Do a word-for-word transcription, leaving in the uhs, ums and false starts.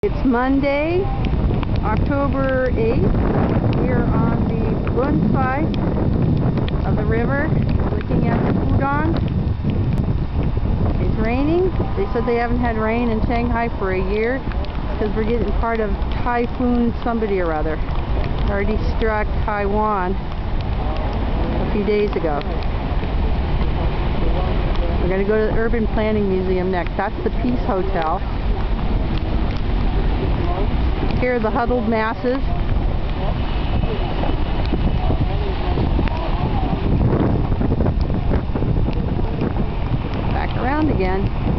It's Monday, October eighth. We are on the Bund side of the river, looking at the Pudong. It's raining. They said they haven't had rain in Shanghai for a year because we're getting part of Typhoon somebody or other. It already struck Taiwan a few days ago. We're going to go to the Urban Planning Museum next. That's the Peace Hotel. Here are the huddled masses. Back around again.